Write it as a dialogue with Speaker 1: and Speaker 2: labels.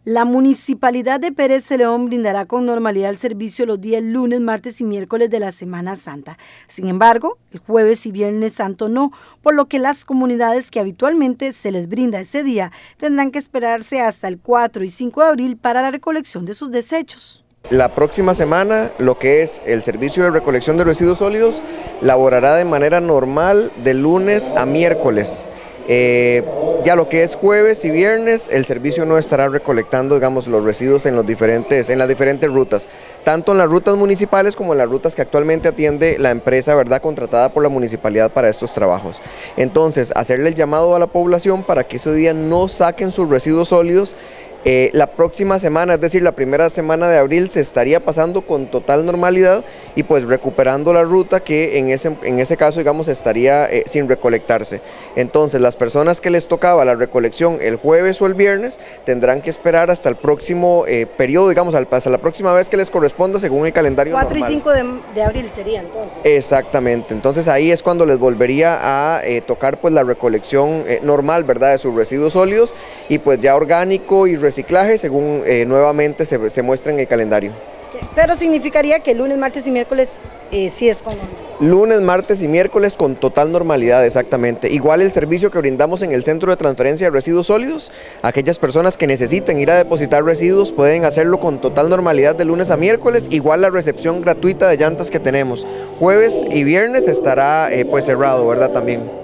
Speaker 1: La Municipalidad de Pérez Celedón brindará con normalidad el servicio los días lunes, martes y miércoles de la Semana Santa. Sin embargo, el jueves y viernes santo no, por lo que las comunidades que habitualmente se les brinda ese día tendrán que esperarse hasta el 4 y 5 de abril para la recolección de sus desechos.
Speaker 2: La próxima semana, lo que es el servicio de recolección de residuos sólidos, laborará de manera normal de lunes a miércoles. Ya lo que es jueves y viernes, el servicio no estará recolectando, digamos, los residuos en las diferentes rutas, tanto en las rutas municipales como en las rutas que actualmente atiende la empresa, ¿verdad?, contratada por la municipalidad para estos trabajos. Entonces, hacerle el llamado a la población para que ese día no saquen sus residuos sólidos. La próxima semana, es decir, la primera semana de abril, se estaría pasando con total normalidad y pues recuperando la ruta que en ese caso, digamos, estaría sin recolectarse. Entonces, las personas que les tocaba la recolección el jueves o el viernes tendrán que esperar hasta el próximo periodo, digamos, hasta la próxima vez que les corresponda según el calendario
Speaker 1: 4
Speaker 2: normal.
Speaker 1: y 5 de abril sería entonces.
Speaker 2: Exactamente, entonces ahí es cuando les volvería a tocar pues la recolección normal, ¿verdad?, de sus residuos sólidos y pues ya orgánico y reciclaje según nuevamente se muestra en el calendario.
Speaker 1: Pero significaría que lunes, martes y miércoles sí es con normalidad.
Speaker 2: Lunes, martes y miércoles con total normalidad, exactamente. Igual el servicio que brindamos en el Centro de Transferencia de Residuos Sólidos, aquellas personas que necesiten ir a depositar residuos pueden hacerlo con total normalidad de lunes a miércoles, igual la recepción gratuita de llantas que tenemos. Jueves y viernes estará pues cerrado, ¿verdad?, también.